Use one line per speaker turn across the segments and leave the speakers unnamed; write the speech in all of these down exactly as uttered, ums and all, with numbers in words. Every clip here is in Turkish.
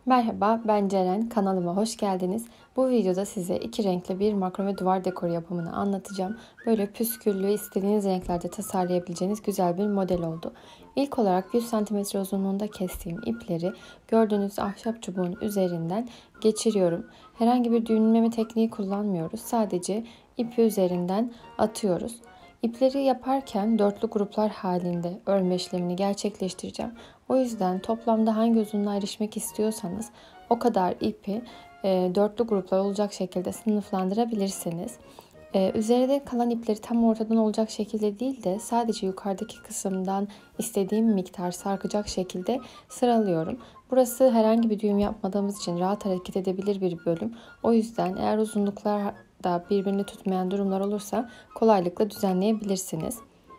Merhaba, ben Ceren. Kanalıma hoş geldiniz. Bu videoda size iki renkli bir makrome duvar dekoru yapımını anlatacağım. Böyle püsküllü, istediğiniz renklerde tasarlayabileceğiniz güzel bir model oldu. İlk olarak yüz santimetre uzunluğunda kestiğim ipleri gördüğünüz ahşap çubuğun üzerinden geçiriyorum. Herhangi bir düğümleme tekniği kullanmıyoruz. Sadece ipi üzerinden atıyoruz. İpleri yaparken dörtlü gruplar halinde örme işlemini gerçekleştireceğim. O yüzden toplamda hangi uzunluğa erişmek istiyorsanız o kadar ipi e, dörtlü gruplar olacak şekilde sınıflandırabilirsiniz. E, üzerinde kalan ipleri tam ortadan olacak şekilde değil de sadece yukarıdaki kısımdan istediğim miktar sarkacak şekilde sıralıyorum. Burası herhangi bir düğüm yapmadığımız için rahat hareket edebilir bir bölüm. O yüzden eğer uzunluklar da birbirini tutmayan durumlar olursa kolaylıkla düzenleyebilirsiniz.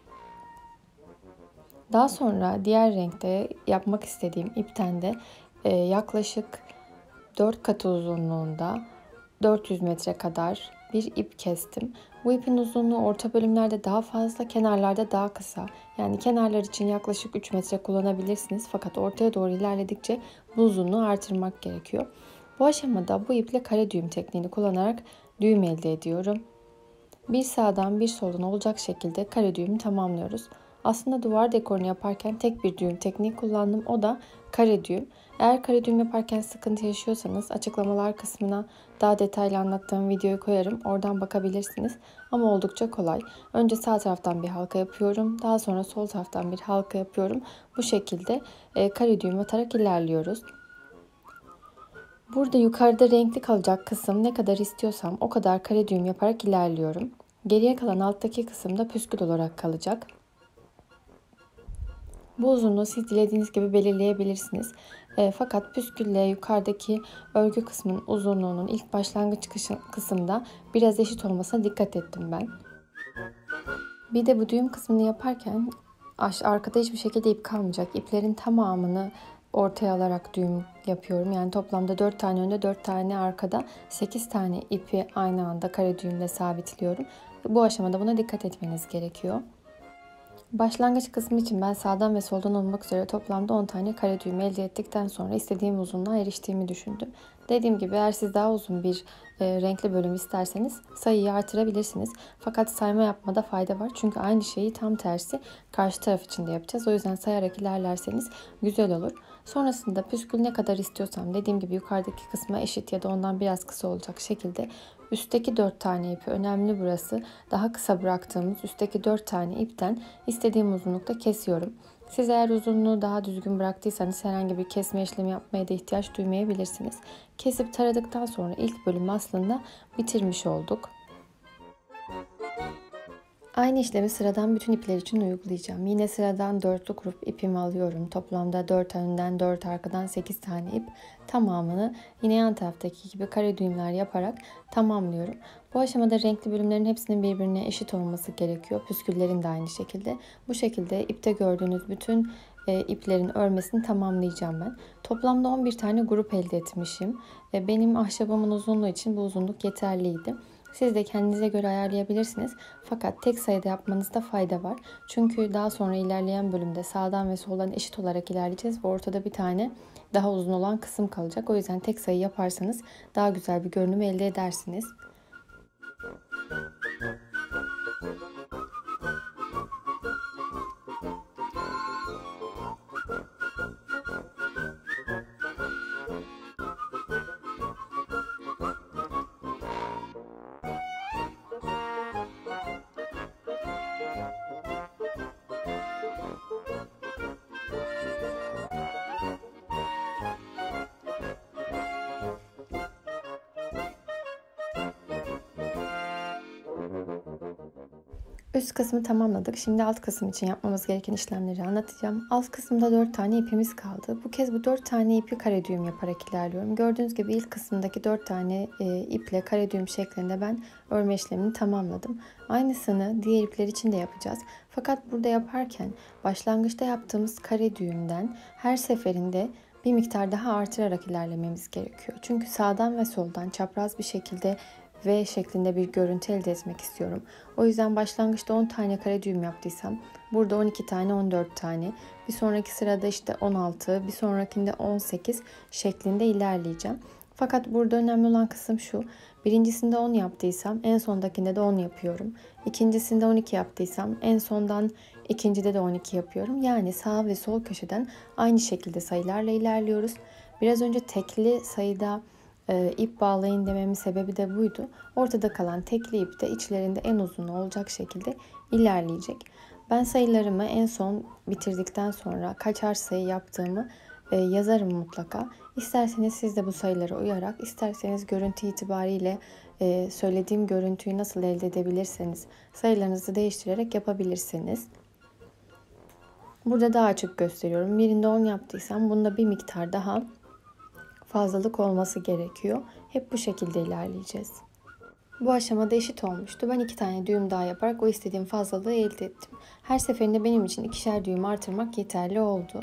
Daha sonra diğer renkte yapmak istediğim ipten de e, yaklaşık dört katı uzunluğunda dört yüz metre kadar bir ip kestim. Bu ipin uzunluğu orta bölümlerde daha fazla, kenarlarda daha kısa. Yani kenarlar için yaklaşık üç metre kullanabilirsiniz. Fakat ortaya doğru ilerledikçe bu uzunluğu artırmak gerekiyor. Bu aşamada bu iple kare düğüm tekniğini kullanarak düğüm elde ediyorum. Bir sağdan bir soldan olacak şekilde kare düğümü tamamlıyoruz. Aslında duvar dekorunu yaparken tek bir düğüm tekniği kullandım. O da kare düğüm. Eğer kare düğüm yaparken sıkıntı yaşıyorsanız açıklamalar kısmına daha detaylı anlattığım videoyu koyarım. Oradan bakabilirsiniz. Ama oldukça kolay. Önce sağ taraftan bir halka yapıyorum. Daha sonra sol taraftan bir halka yapıyorum. Bu şekilde e, kare düğüm atarak ilerliyoruz. Burada yukarıda renkli kalacak kısım ne kadar istiyorsam o kadar kare düğüm yaparak ilerliyorum. Geriye kalan alttaki kısım da püskül olarak kalacak. Bu uzunluğu siz dilediğiniz gibi belirleyebilirsiniz. E, fakat püskülle yukarıdaki örgü kısmının uzunluğunun ilk başlangıç kısımda biraz eşit olmasına dikkat ettim ben. Bir de bu düğüm kısmını yaparken arkada hiçbir şekilde ip kalmayacak. İplerin tamamını ortaya alarak düğüm yapıyorum. Yani toplamda dört tane önde, dört tane arkada, sekiz tane ipi aynı anda kare düğümle sabitliyorum. Bu aşamada buna dikkat etmeniz gerekiyor. Başlangıç kısmı için ben sağdan ve soldan olmak üzere toplamda on tane kare düğüm elde ettikten sonra istediğim uzunluğa eriştiğimi düşündüm. Dediğim gibi eğer siz daha uzun bir e, renkli bölüm isterseniz sayıyı artırabilirsiniz. Fakat sayma yapmada fayda var. Çünkü aynı şeyi tam tersi karşı taraf için de yapacağız. O yüzden sayarak ilerlerseniz güzel olur. Sonrasında püskül ne kadar istiyorsam dediğim gibi yukarıdaki kısma eşit ya da ondan biraz kısa olacak şekilde üstteki dört tane ipi, önemli burası, daha kısa bıraktığımız üstteki dört tane ipten istediğim uzunlukta kesiyorum. Siz eğer uzunluğu daha düzgün bıraktıysanız herhangi bir kesme işlemi yapmaya da ihtiyaç duymayabilirsiniz. Kesip taradıktan sonra ilk bölümü aslında bitirmiş olduk. Aynı işlemi sıradan bütün ipler için uygulayacağım. Yine sıradan dörtlü grup ipimi alıyorum. Toplamda dört önden dört arkadan sekiz tane ip, tamamını yine yan taraftaki gibi kare düğümler yaparak tamamlıyorum. Bu aşamada renkli bölümlerin hepsinin birbirine eşit olması gerekiyor. Püsküllerin de aynı şekilde. Bu şekilde ipte gördüğünüz bütün e, iplerin örmesini tamamlayacağım ben. Toplamda on bir tane grup elde etmişim. E, benim ahşabımın uzunluğu için bu uzunluk yeterliydi. Siz de kendinize göre ayarlayabilirsiniz. Fakat tek sayıda yapmanızda fayda var. Çünkü daha sonra ilerleyen bölümde sağdan ve soldan eşit olarak ilerleyeceğiz ve ortada bir tane daha uzun olan kısım kalacak. O yüzden tek sayı yaparsanız daha güzel bir görünüm elde edersiniz. Üst kısmı tamamladık. Şimdi alt kısım için yapmamız gereken işlemleri anlatacağım. Alt kısımda dört tane ipimiz kaldı. Bu kez bu dört tane ipi kare düğüm yaparak ilerliyorum. Gördüğünüz gibi ilk kısımdaki dört tane e, iple kare düğüm şeklinde ben örme işlemini tamamladım. Aynısını diğer ipler için de yapacağız. Fakat burada yaparken başlangıçta yaptığımız kare düğümden her seferinde bir miktar daha artırarak ilerlememiz gerekiyor. Çünkü sağdan ve soldan çapraz bir şekilde V şeklinde bir görüntü elde etmek istiyorum. O yüzden başlangıçta on tane kare düğüm yaptıysam Burada on iki tane, on dört tane. Bir sonraki sırada işte on altı, bir sonrakinde on sekiz şeklinde ilerleyeceğim. Fakat burada önemli olan kısım şu. Birincisinde on yaptıysam en sondakinde de on yapıyorum. İkincisinde on iki yaptıysam en sondan ikincide de on iki yapıyorum. Yani sağ ve sol köşeden aynı şekilde sayılarla ilerliyoruz. Biraz önce tekli sayıda e, ip bağlayın dememin sebebi de buydu. Ortada kalan tekli ip de içlerinde en uzun olacak şekilde ilerleyecek. Ben sayılarımı en son bitirdikten sonra kaçar sayı yaptığımı e, yazarım mutlaka. İsterseniz siz de bu sayılara uyarak, isterseniz görüntü itibariyle e, söylediğim görüntüyü nasıl elde edebilirseniz sayılarınızı değiştirerek yapabilirsiniz. Burada daha açık gösteriyorum. Birinde on yaptıysam bunda bir miktar daha fazlalık olması gerekiyor. Hep bu şekilde ilerleyeceğiz. Bu aşamada eşit olmuştu. Ben iki tane düğüm daha yaparak o istediğim fazlalığı elde ettim. Her seferinde benim için ikişer düğüm artırmak yeterli oldu.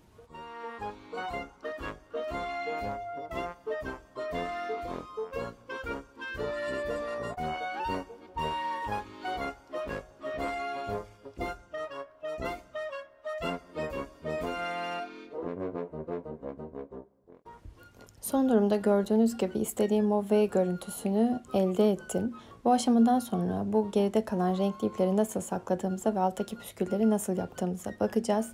Son durumda gördüğünüz gibi istediğim o V görüntüsünü elde ettim. Bu aşamadan sonra bu geride kalan renkli ipleri nasıl sakladığımıza ve alttaki püskülleri nasıl yaptığımıza bakacağız.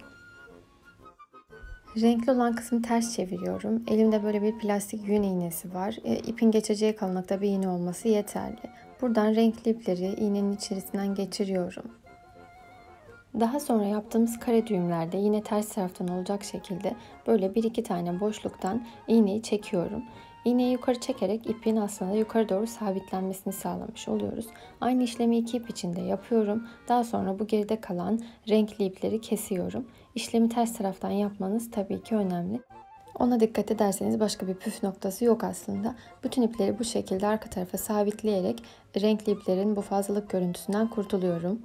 Renkli olan kısmı ters çeviriyorum. Elimde böyle bir plastik yün iğnesi var. E, ipin geçeceği kalınlıkta bir iğne olması yeterli. Buradan renkli ipleri iğnenin içerisinden geçiriyorum. Daha sonra yaptığımız kare düğümlerde yine ters taraftan olacak şekilde böyle bir iki tane boşluktan iğneyi çekiyorum. İğneyi yukarı çekerek ipin aslında yukarı doğru sabitlenmesini sağlamış oluyoruz. Aynı işlemi iki ip içinde yapıyorum. Daha sonra bu geride kalan renkli ipleri kesiyorum. İşlemi ters taraftan yapmanız tabii ki önemli. Ona dikkat ederseniz başka bir püf noktası yok aslında. Bütün ipleri bu şekilde arka tarafa sabitleyerek renkli iplerin bu fazlalık görüntüsünden kurtuluyorum.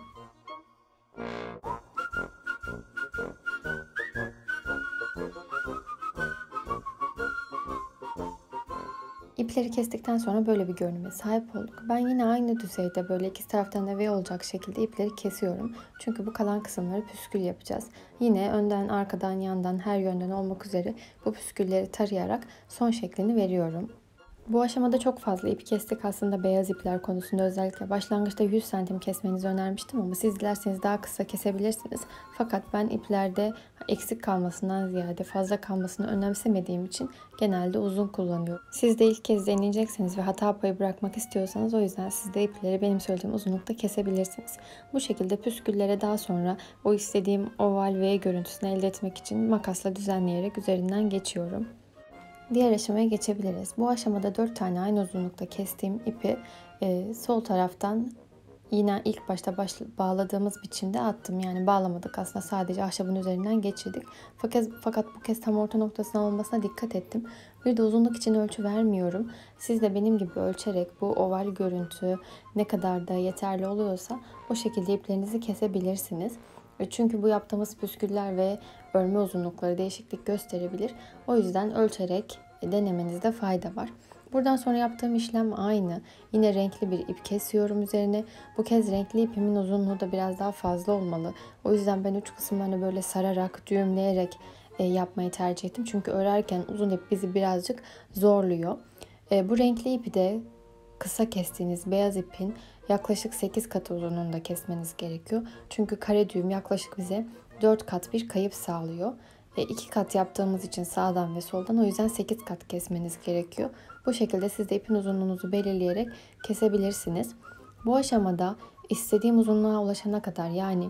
İpleri kestikten sonra böyle bir görünüme sahip olduk. Ben yine aynı düzeyde böyle iki taraftan da V olacak şekilde ipleri kesiyorum. Çünkü bu kalan kısımları püskül yapacağız. Yine önden, arkadan, yandan, her yönden olmak üzere bu püskülleri tarayarak son şeklini veriyorum. Bu aşamada çok fazla ip kestik. Aslında beyaz ipler konusunda özellikle başlangıçta yüz santim kesmenizi önermiştim ama siz dilerseniz daha kısa kesebilirsiniz. Fakat ben iplerde eksik kalmasından ziyade fazla kalmasını önemsemediğim için genelde uzun kullanıyorum. Siz de ilk kez deneyecekseniz ve hata payı bırakmak istiyorsanız o yüzden siz de ipleri benim söylediğim uzunlukta kesebilirsiniz. Bu şekilde püsküllere daha sonra o istediğim oval V görüntüsünü elde etmek için makasla düzenleyerek üzerinden geçiyorum. Diğer aşamaya geçebiliriz. Bu aşamada dört tane aynı uzunlukta kestiğim ipi e, sol taraftan yine ilk başta baş, bağladığımız biçimde attım. Yani bağlamadık aslında, sadece ahşabın üzerinden geçirdik. Fakat, fakat bu kez tam orta noktasına olmasına dikkat ettim. Bir de uzunluk için ölçü vermiyorum. Siz de benim gibi ölçerek bu oval görüntü ne kadar da yeterli oluyorsa o şekilde iplerinizi kesebilirsiniz. Çünkü bu yaptığımız püsküller ve örme uzunlukları değişiklik gösterebilir. O yüzden ölçerek denemenizde fayda var. Buradan sonra yaptığım işlem aynı. Yine renkli bir ip kesiyorum üzerine. Bu kez renkli ipimin uzunluğu da biraz daha fazla olmalı. O yüzden ben uç kısımlarını böyle sararak, düğümleyerek yapmayı tercih ettim. Çünkü örerken uzun ip bizi birazcık zorluyor. Bu renkli ipi de kısa kestiğiniz beyaz ipin yaklaşık sekiz katı uzunluğunda kesmeniz gerekiyor. Çünkü kare düğüm yaklaşık bize dört kat bir kayıp sağlıyor. E, iki kat yaptığımız için sağdan ve soldan, o yüzden sekiz kat kesmeniz gerekiyor. Bu şekilde siz de ipin uzunluğunuzu belirleyerek kesebilirsiniz. Bu aşamada istediğim uzunluğa ulaşana kadar, yani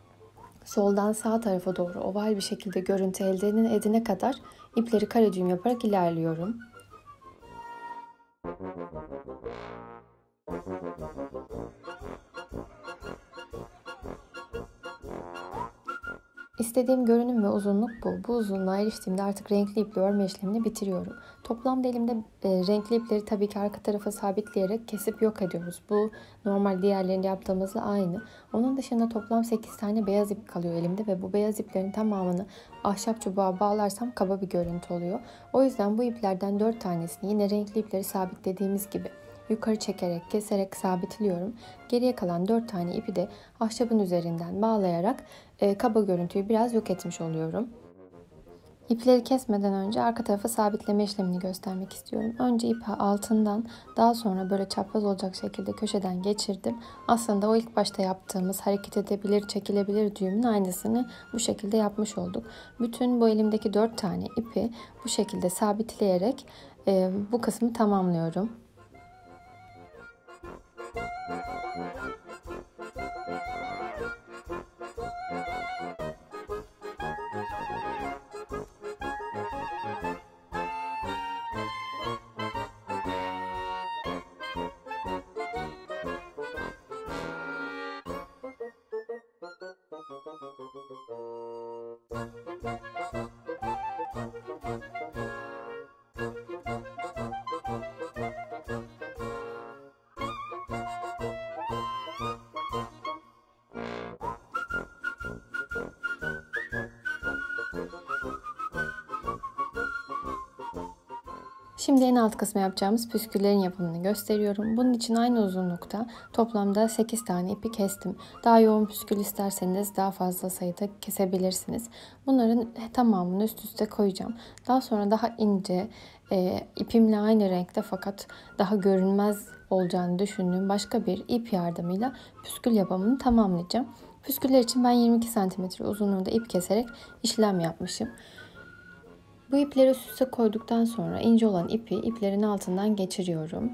soldan sağ tarafa doğru oval bir şekilde görüntü elde edene kadar ipleri kare düğüm yaparak ilerliyorum. İstediğim görünüm ve uzunluk bu. Bu uzunluğa eriştiğimde artık renkli iple örme işlemini bitiriyorum. Toplamda elimde e, renkli ipleri tabii ki arka tarafa sabitleyerek kesip yok ediyoruz. Bu normal diğerlerinde yaptığımızla aynı. Onun dışında toplam sekiz tane beyaz ip kalıyor elimde ve bu beyaz iplerin tamamını ahşap çubuğa bağlarsam kaba bir görüntü oluyor. O yüzden bu iplerden dört tanesini yine renkli ipleri sabitlediğimiz gibi yukarı çekerek, keserek sabitliyorum. Geriye kalan dört tane ipi de ahşabın üzerinden bağlayarak e, kaba görüntüyü biraz yok etmiş oluyorum. İpleri kesmeden önce arka tarafa sabitleme işlemini göstermek istiyorum. Önce ipi altından, daha sonra böyle çapraz olacak şekilde köşeden geçirdim. Aslında o ilk başta yaptığımız hareket edebilir, çekilebilir düğümün aynısını bu şekilde yapmış olduk. Bütün bu elimdeki dört tane ipi bu şekilde sabitleyerek e, bu kısmı tamamlıyorum. Şimdi en alt kısmı yapacağımız püsküllerin yapımını gösteriyorum. Bunun için aynı uzunlukta toplamda sekiz tane ipi kestim. Daha yoğun püskül isterseniz daha fazla sayıda kesebilirsiniz. Bunların tamamını üst üste koyacağım. Daha sonra daha ince, e, ipimle aynı renkte fakat daha görünmez olacağını düşündüğüm başka bir ip yardımıyla püskül yapımını tamamlayacağım. Püsküller için ben yirmi iki santimetre uzunluğunda ip keserek işlem yapmışım. Bu ipleri üst üste koyduktan sonra ince olan ipi iplerin altından geçiriyorum.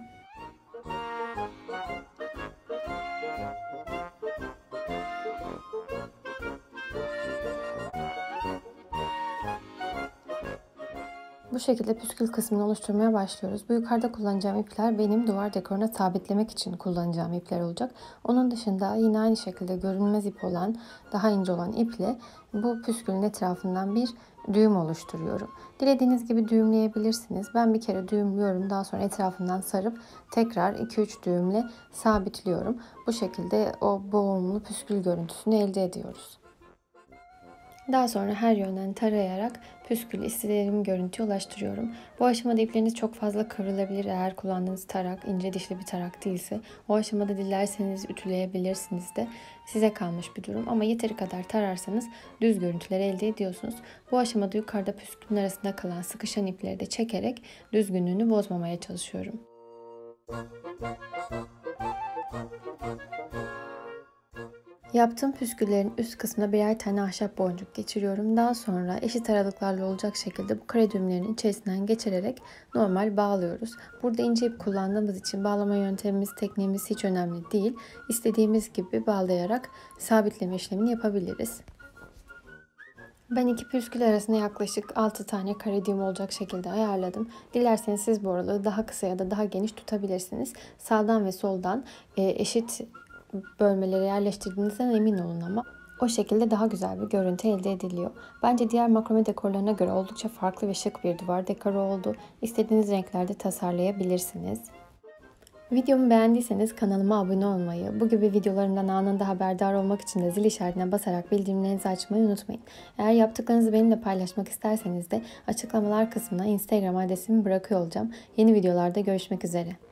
Bu şekilde püskül kısmını oluşturmaya başlıyoruz. Bu yukarıda kullanacağım ipler benim duvar dekoruna sabitlemek için kullanacağım ipler olacak. Onun dışında yine aynı şekilde görünmez ip olan, daha ince olan iple bu püskülün etrafından bir düğüm oluşturuyorum. Dilediğiniz gibi düğümleyebilirsiniz. Ben bir kere düğümlüyorum. Daha sonra etrafından sarıp tekrar iki üç düğümle sabitliyorum. Bu şekilde o boğumlu püskül görüntüsünü elde ediyoruz. Daha sonra her yönden tarayarak püskülü istediğim görüntüye ulaştırıyorum. Bu aşamada ipleriniz çok fazla kıvrılabilir eğer kullandığınız tarak ince dişli bir tarak değilse. O aşamada dilerseniz ütüleyebilirsiniz de, size kalmış bir durum. Ama yeteri kadar tararsanız düz görüntüler elde ediyorsunuz. Bu aşamada yukarıda püskülün arasında kalan sıkışan ipleri de çekerek düzgünlüğünü bozmamaya çalışıyorum. Yaptığım püsküllerin üst kısmına birer tane ahşap boncuk geçiriyorum. Daha sonra eşit aralıklarla olacak şekilde bu kare düğümlerin içerisinden geçirerek normal bağlıyoruz. Burada ince ip kullandığımız için bağlama yöntemimiz, tekniğimiz hiç önemli değil. İstediğimiz gibi bağlayarak sabitleme işlemini yapabiliriz. Ben iki püskül arasında yaklaşık altı tane kare düğüm olacak şekilde ayarladım. Dilerseniz siz bu aralığı daha kısa ya da daha geniş tutabilirsiniz. Sağdan ve soldan eşit bölmelere yerleştirdiğinizden emin olun ama o şekilde daha güzel bir görüntü elde ediliyor. Bence diğer makrame dekorlarına göre oldukça farklı ve şık bir duvar dekoru oldu. İstediğiniz renklerde tasarlayabilirsiniz. Videomu beğendiyseniz kanalıma abone olmayı, bu gibi videolarımdan anında haberdar olmak için de zil işaretine basarak bildirimlerinizi açmayı unutmayın. Eğer yaptıklarınızı benimle paylaşmak isterseniz de açıklamalar kısmına Instagram adresimi bırakıyor olacağım. Yeni videolarda görüşmek üzere.